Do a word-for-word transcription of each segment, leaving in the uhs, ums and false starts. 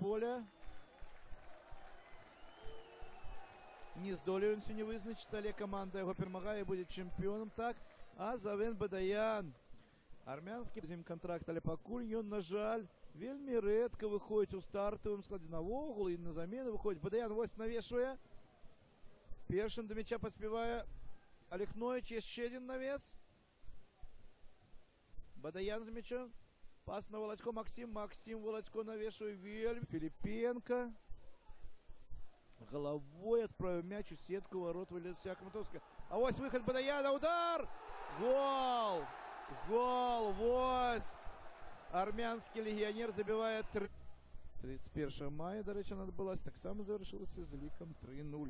поля. Не здолею он сёння вызначыцца, але каманда яго перамагае і будзе чэмпіёнам. Так, а Завен Бадаян, армянскі з ім контракт, але пакуль ён, на жаль, вельмі рэдка выходзіць у стартавым складзе навогул і на замену выходзіць. Бадаян вось навешвае. Першым да мяча паспявае Алехнович, яшчэ адзін навес. Бадаян з мячом. Пас на Володько. Максим. Максим Володько навешивает вельмі. Филипенко. Головой отправил мяч у сетку ворот Валерия Коматовская. А вот выход Бадаяна. Удар! Гол! Гол! Вот! Армянский легионер забивает тридцать первого мая, до речі, надбылась. Так само завершилася з ліком три нуль.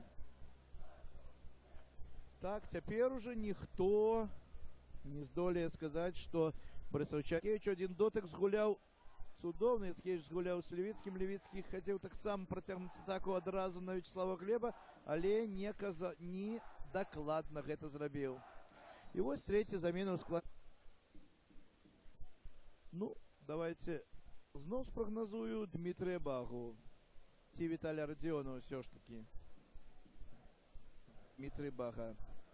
Так, теперь уже никто не здолее сказать, что Борисович Яцкевич один дотык згуляў цудоўны. Яцкевич згуляў с Левицким. Левицкий хотел так само протягнуть атаку одразу на Вячеслава Глеба, але не, каза... не докладно гэта зрабіў. И вот третья замена у склад. Ну, давайте зноў спрогнозую Дмитрия Багу. Ці Виталия Родионова все ж таки. Дмитрий Бага.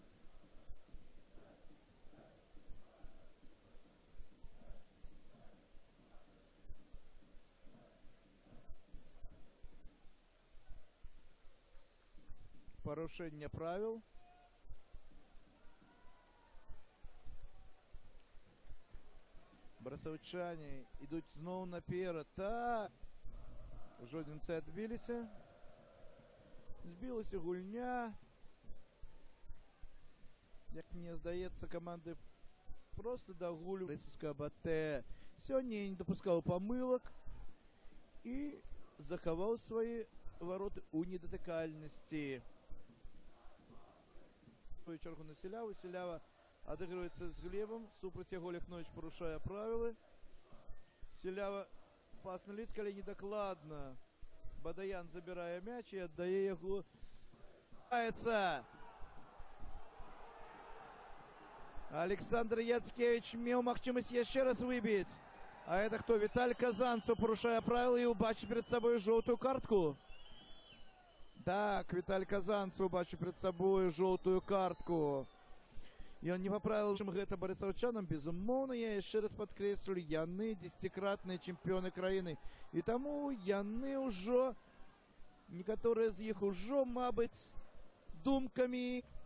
Порушение правил. Брасаўчане ідуць зноў наперад. Так. Жодзінцы адбіліся. Збілася гульня. Як мне здаецца, команды просто дагулю. Расійская БТ сёння не допускаў памылак і захаваў свае вороты у недатыкальнасці. Свою чергу на Селяву. Селява отыгрывается с Глебом. Супраць яго Алехнович порушая правила. Селява пас на Левицкого, але недокладно. Бадаян забирая мяч и отдае его. Александр Яцкевич имел махчимость еще раз выбить. А это кто? Виталий Казанцев, порушая правила, и убачит перед собой желтую картку. Так, Виталий Казанцев бачу перед собой желтую картку. И он не поправил, что это борисовчанам. Безумовно, я еще раз подкреслю, яны десятикратные чемпионы краины. И тому яны уже, некоторые из них уже, мабыть, думками